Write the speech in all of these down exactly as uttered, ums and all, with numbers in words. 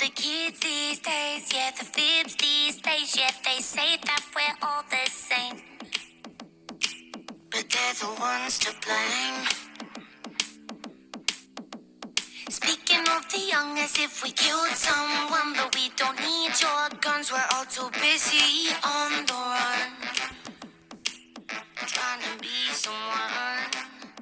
the kids these days, yeah, the fibs these days, yeah, they say that we're all the same. But they're the ones to blame. Speaking of the young as if we killed someone, but we don't need your guns, we're all too busy on the run, trying to be someone.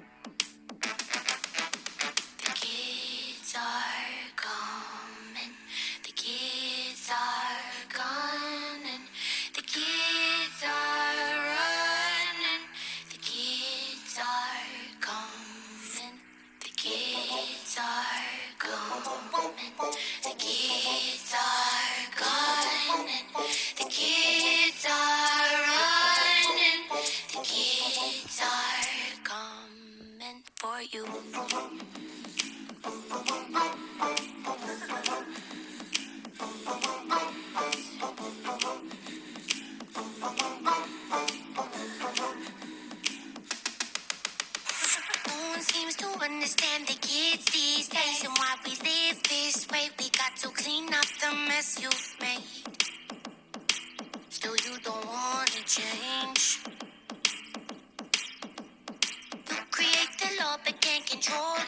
The kids are coming, the kids are gunning, the kids are running, the kids are coming, the kids are coming, the kids are gunning, the kids are running, the kids are coming for you. No one seems to understand the kids these days and why we live this way. We got to clean up the mess you've made. Still, you don't want to change. You create the law but can't control